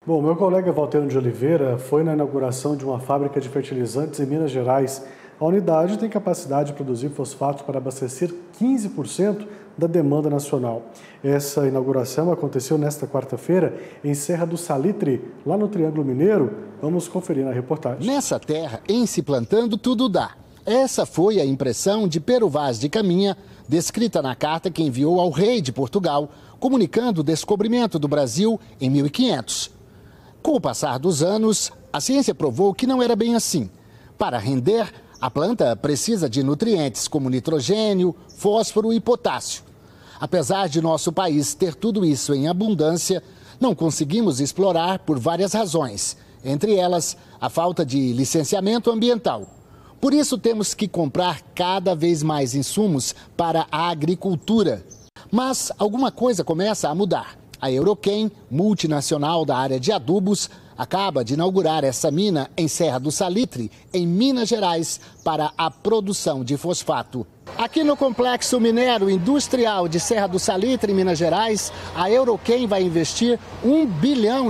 Bom, meu colega Valtero de Oliveira foi na inauguração de uma fábrica de fertilizantes em Minas Gerais. A unidade tem capacidade de produzir fosfato para abastecer 15% da demanda nacional. Essa inauguração aconteceu nesta quarta-feira em Serra do Salitre, lá no Triângulo Mineiro. Vamos conferir na reportagem. Nessa terra, em se plantando, tudo dá. Essa foi a impressão de Pero Vaz de Caminha, descrita na carta que enviou ao rei de Portugal, comunicando o descobrimento do Brasil em 1500. Com o passar dos anos, a ciência provou que não era bem assim. Para render, a planta precisa de nutrientes como nitrogênio, fósforo e potássio. Apesar de nosso país ter tudo isso em abundância, não conseguimos explorar por várias razões, entre elas a falta de licenciamento ambiental. Por isso temos que comprar cada vez mais insumos para a agricultura. Mas alguma coisa começa a mudar. A Eurochem, multinacional da área de adubos, acaba de inaugurar essa mina em Serra do Salitre, em Minas Gerais, para a produção de fosfato. Aqui no Complexo Minero Industrial de Serra do Salitre, em Minas Gerais, a Eurochem vai investir US$1 bilhão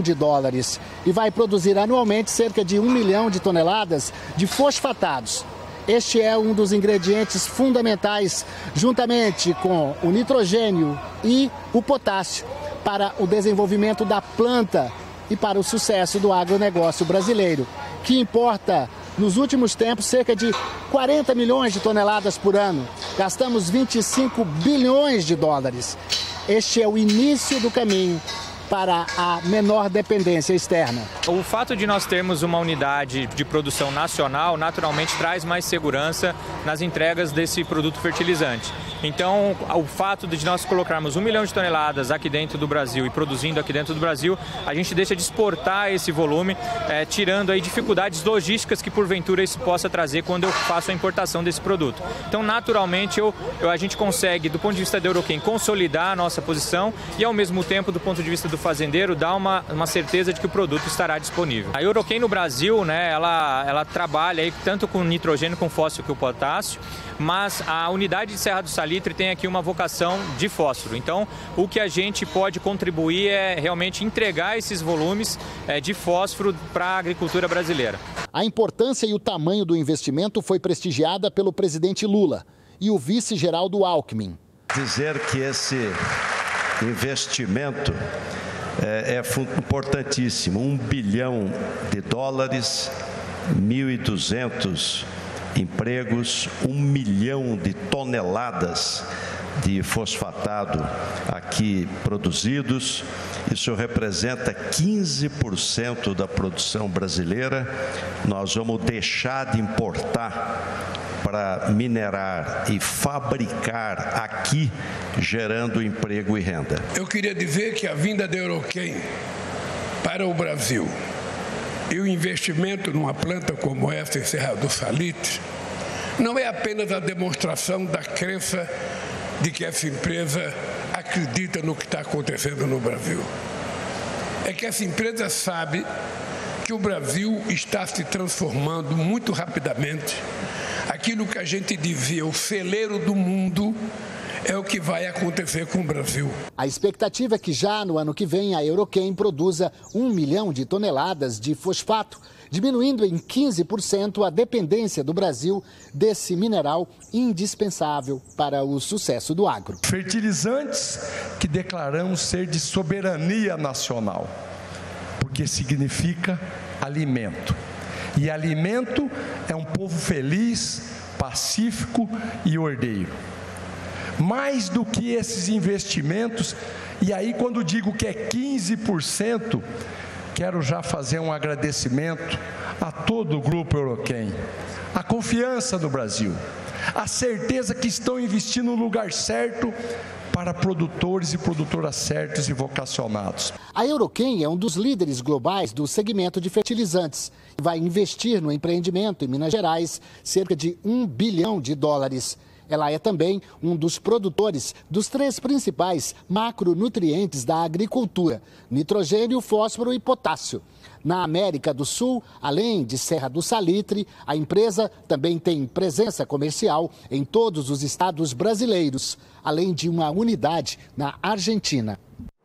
e vai produzir anualmente cerca de 1 milhão de toneladas de fosfatados. Este é um dos ingredientes fundamentais, juntamente com o nitrogênio e o potássio, para o desenvolvimento da planta e para o sucesso do agronegócio brasileiro, que importa, nos últimos tempos, cerca de 40 milhões de toneladas por ano. Gastamos 25 bilhões de dólares. Este é o início do caminho para a menor dependência externa. O fato de nós termos uma unidade de produção nacional, naturalmente, traz mais segurança nas entregas desse produto fertilizante. Então, o fato de nós colocarmos 1 milhão de toneladas aqui dentro do Brasil e produzindo aqui dentro do Brasil, a gente deixa de exportar esse volume, tirando aí dificuldades logísticas que porventura isso possa trazer quando eu faço a importação desse produto. Então, naturalmente, a gente consegue, do ponto de vista da Eurochem, consolidar a nossa posição e, ao mesmo tempo, do ponto de vista do fazendeiro, dar uma certeza de que o produto estará disponível. A Eurochem no Brasil, ela trabalha aí tanto com nitrogênio, com fósforo e com potássio, mas a unidade de Serra do Salitre tem aqui uma vocação de fósforo. Então, o que a gente pode contribuir é realmente entregar esses volumes de fósforo para a agricultura brasileira. A importância e o tamanho do investimento foi prestigiada pelo presidente Lula e o vice Geraldo Alckmin. Dizer que esse investimento é importantíssimo, US$1 bilhão, 1.200 empregos, 1 milhão de toneladas de fosfatado aqui produzidos. Isso representa 15% da produção brasileira. Nós vamos deixar de importar para minerar e fabricar aqui, gerando emprego e renda. Eu queria dizer que a vinda da Eurochem para o Brasil e o investimento numa planta como essa em Serra do Salitre não é apenas a demonstração da crença de que essa empresa acredita no que está acontecendo no Brasil. É que essa empresa sabe que o Brasil está se transformando muito rapidamente. Aquilo que a gente dizia, o celeiro do mundo, é o que vai acontecer com o Brasil. A expectativa é que já no ano que vem a Eurochem produza 1 milhão de toneladas de fosfato, diminuindo em 15% a dependência do Brasil desse mineral indispensável para o sucesso do agro. Fertilizantes que declaramos ser de soberania nacional, porque significa alimento. E alimento é um povo feliz, pacífico e ordeiro. Mais do que esses investimentos, e aí quando digo que é 15%, quero já fazer um agradecimento a todo o Grupo Eurochem, a confiança do Brasil, a certeza que estão investindo no lugar certo para produtores e produtoras certos e vocacionados. A Eurochem é um dos líderes globais do segmento de fertilizantes e vai investir no empreendimento em Minas Gerais cerca de US$1 bilhão. Ela é também um dos produtores dos 3 principais macronutrientes da agricultura: nitrogênio, fósforo e potássio. Na América do Sul, além de Serra do Salitre, a empresa também tem presença comercial em todos os estados brasileiros, além de uma unidade na Argentina.